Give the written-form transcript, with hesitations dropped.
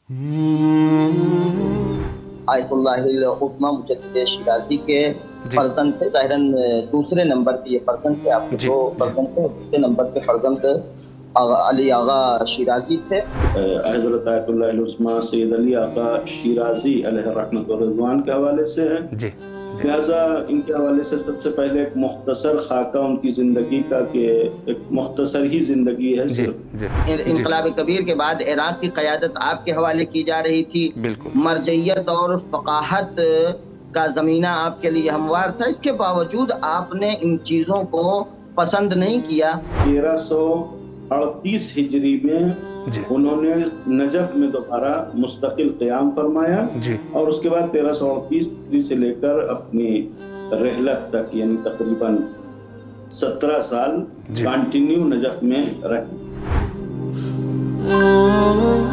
आयतुल्लाहिल उज़्मा मुजद्दिद शिराजी के फर्जंद थे। ज़ाहिरन दूसरे नंबर पे ये फर्जंद थे, आपके दो फर्जंद थे। दूसरे नंबर पे फर्जंद अली आगा शिराजी थे। हज़रत आयतुल्लाहिल उज़्मा सैयद अली आगा शिराजी अलैहि रहमत व रिज़वान के हवाले से है जी। लिहाजा इनके हवाले से सबसे पहले एक मुख्तसर खाका उनकी जिंदगी का, कि एक मुख्तसर ही जिंदगी है। इनकलाब कबीर के बाद इराक की क़यादत आपके हवाले की जा रही थी। मरजइयत और फ़क़ाहत का ज़मीना आपके लिए हमवार था, इसके बावजूद आपने इन चीज़ों को पसंद नहीं किया। 1338 हिजरी में उन्होंने नजफ में दोबारा मुस्तकिल क़याम फरमाया और उसके बाद 1338 से लेकर अपनी रहलत तक यानी तकरीबन 17 साल कंटिन्यू नजफ में रहे।